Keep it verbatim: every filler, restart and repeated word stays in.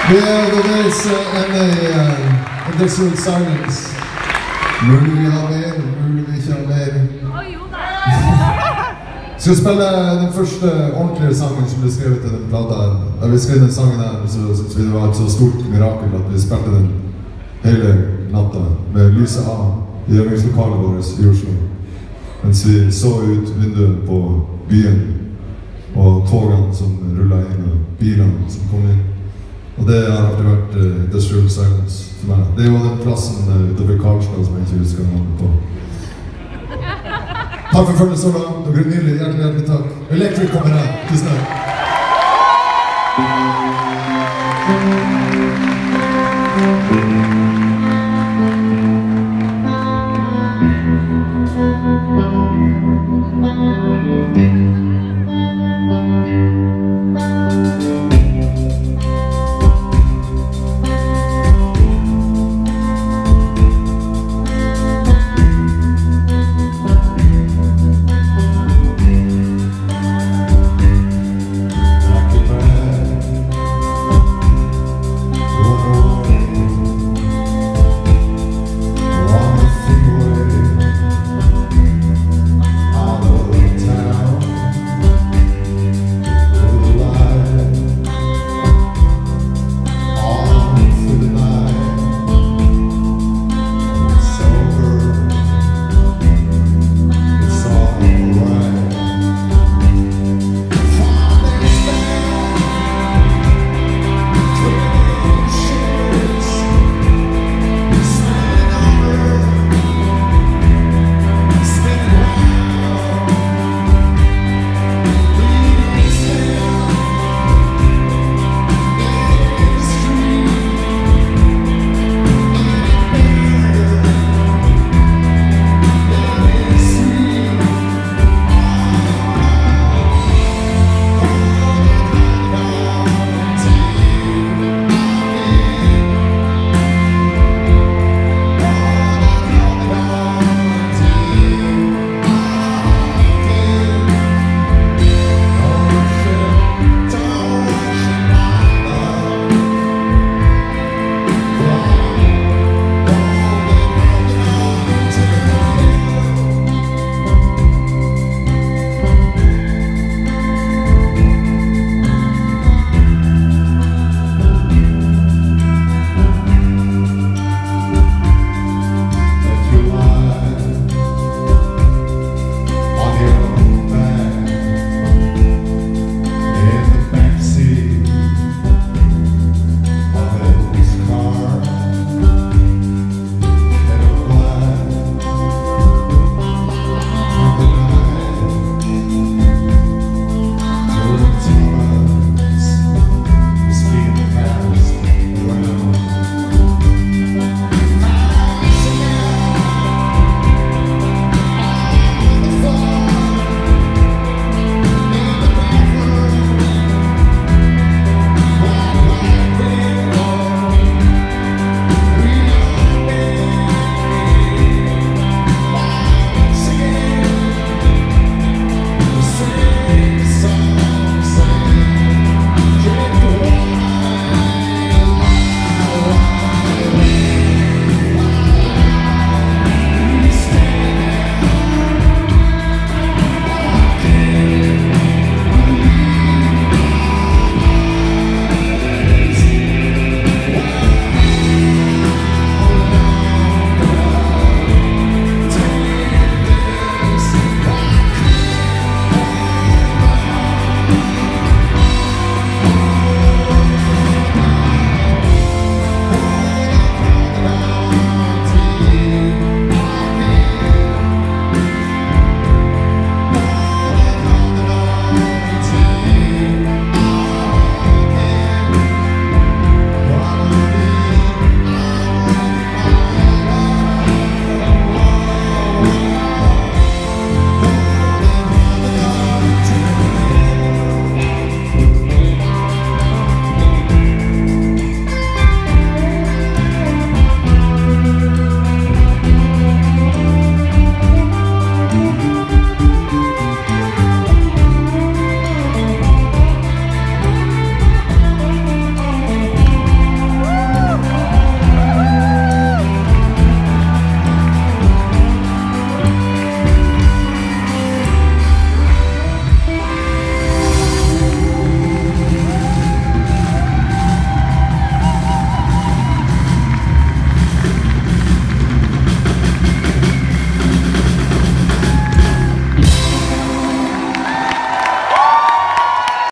Yeah, there's uh, en uh, Industrial Silence. Mulig vi har mer, mulig vi ikke har mer. Skal spille den første ordentlige sangen som ble skrevet til den plata. Da vi skrev den sangen her, så synes vi det var et så stort mirakel at vi spilte den hele natta med lyset av i øvingslokalet vårt i Oslo. Mens vi så ut vinduet på byen og togene som rullet inn og bilene som kom inn. Og det har alltid vært uh, Industrial Silence for meg. Det er jo den plassen uh, utover Karlstad som jeg ikke husker navnet på. Takk for følget så langt. Dere er nydelig. Hjertelig, hjertelig takk. Electric kommer her. Tusen takk.